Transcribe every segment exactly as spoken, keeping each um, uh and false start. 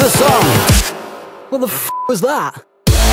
the song. What the f*** was that?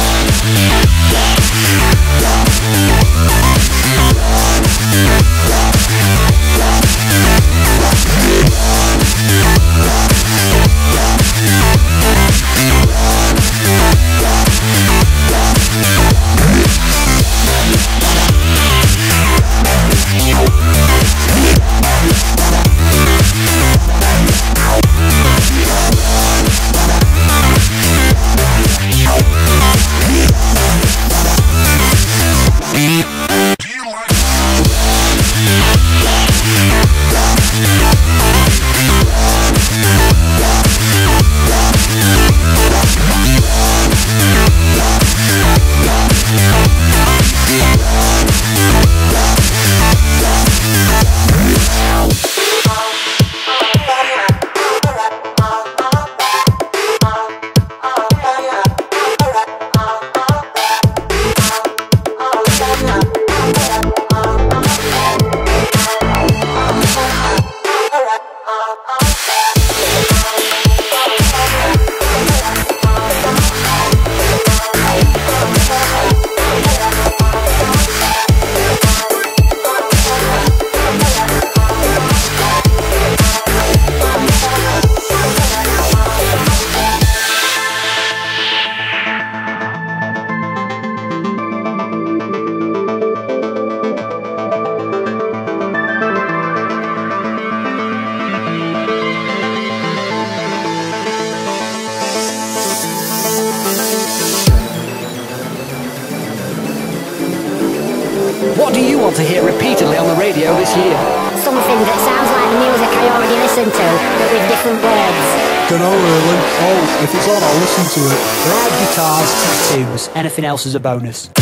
What do you want to hear repeatedly on the radio this year? Something that sounds like the music I already listen to, but with different words. Dunno really. Oh, if it's on, I'll listen to it. Loud guitars, tattoos, anything else is a bonus.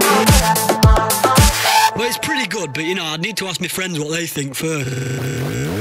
But you know, I'd need to ask my friends what they think first.